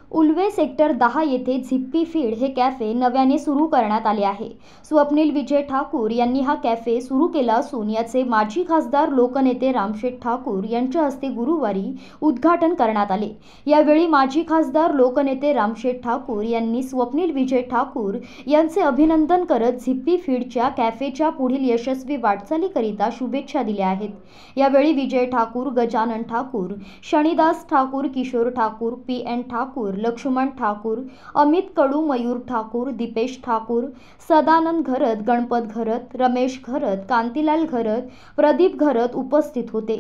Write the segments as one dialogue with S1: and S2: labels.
S1: Ulwe sector 10 येथे झिप्पी feed हे cafe नव्याने सुरू करण्यात आले आहे। स्वप्नील विजय ठाकूर यांनी हा कॅफे सुरू केला असून याचे माजी खासदार लोकनेते रामशेठ ठाकूर यांच्या हस्ते गुरुवारी उद्घाटन करण्यात आले। यावेळी माजी खासदार लोकनेते रामशेठ ठाकूर यांनी स्वप्नील विजय ठाकूर यांचे अभिनंदन करत झिप्पी फीडच्या कॅफेच्या पुढील यशस्वी वाटचालीकरिता शुभेच्छा दिल्या आहेत। यावेळी विजय ठाकूर, गजानन ठाकूर, शनिदास ठाकूर, किशोर ठाकूर, पी.एन. ठाकूर, लक्ष्मण ठाकूर, अमित कडू, मयूर ठाकूर, दीपेश ठाकूर, सदानंद घरत, गणपत घरत, रमेश घरत, कांतीलाल घरत, प्रदीप घरत उपस्थित होते।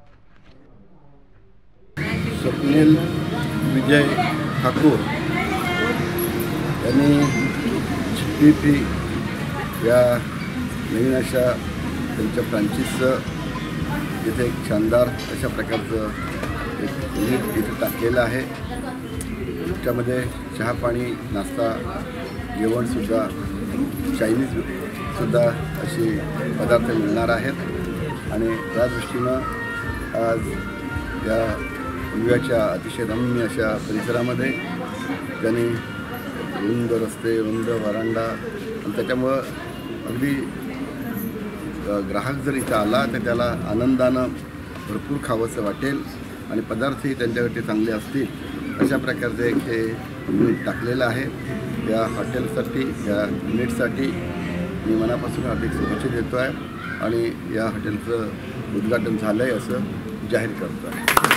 S2: स्वप्नील विजय ठाकूर यांनी झिप्पी या नवीन अशा त्यांच्या फ्रँचायझीचं इथे एक शानदार अशा प्रकारचं एक युनिट इथे टाकलेलं आहे। त्यामध्ये चहा पाणी, नाश्ता, जेवणसुद्धा, चायनीजसुद्धा असे पदार्थ मिळणार आहेत। आणि त्या दृष्टीनं आज या उल्व्याच्या अतिशय रम्य अशा परिसरामध्ये त्यांनी रुंद रस्ते, रुंद व्हरांडा आणि त्याच्यामुळं अगदी ग्राहक जर इथं आला तर त्याला आनंदानं भरपूर खावंसं वाटेल आणि पदार्थही त्यांच्याकडे चांगले असतील अशा प्रकारचे एक हे युनिट टाकलेलं आहे। या हॉटेलसाठी, या युनिटसाठी मी मनापासून हार्दिक शुभेच्छा देतो आहे आणि या हॉटेलचं उद्घाटन झालं आहे असं जाहीर करतो आहे।